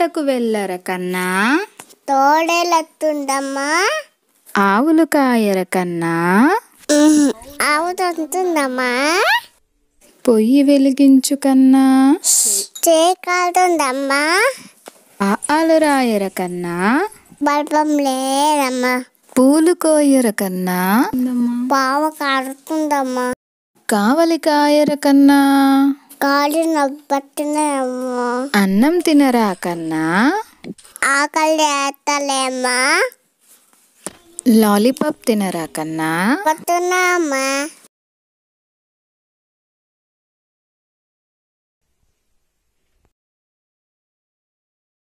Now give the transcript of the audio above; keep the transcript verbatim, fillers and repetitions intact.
తోటకు వెళ్ళర కన్నా తోడేలెత్తుందమ్మా ఆవులు కాయర కన్నా ఆవు తంతుందమ్మా పొయ్యి వెలిగించు కన్నా చేయి కాలుతుందమ్మా ఆలు రాయర కన్నా బల్బం లేదమ్మా పూలు కోయర కన్నా పావు కారుతుందమ్మా కావలి కాయర కన్నా కాళ్ళు నొప్పట్టున్నాయమ్మా అన్నం తినరా కన్నా ఆకలి వేస్తలేమ్మా లాలీపాప్ తినరా కన్నా పట్టున్నామ్మా